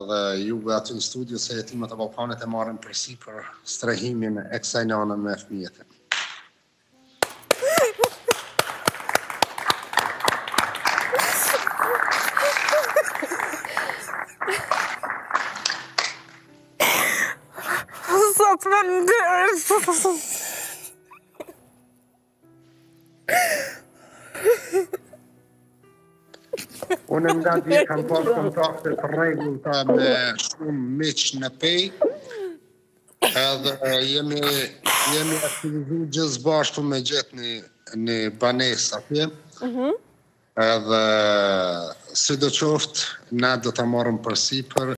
Dhe juve aty në studio se jetimet e Ballkanit e marrin përsipër strehimin e kësaj nane me fëmijët. Zot më ndërë. Unë nga dje kam pas kontakte të rregullta me shumë miq në pej, edhe jemi aktivizuar gjithë bashku me gjetë një banesë atje. Edhe sidoqoftë na do ta marrim përsipër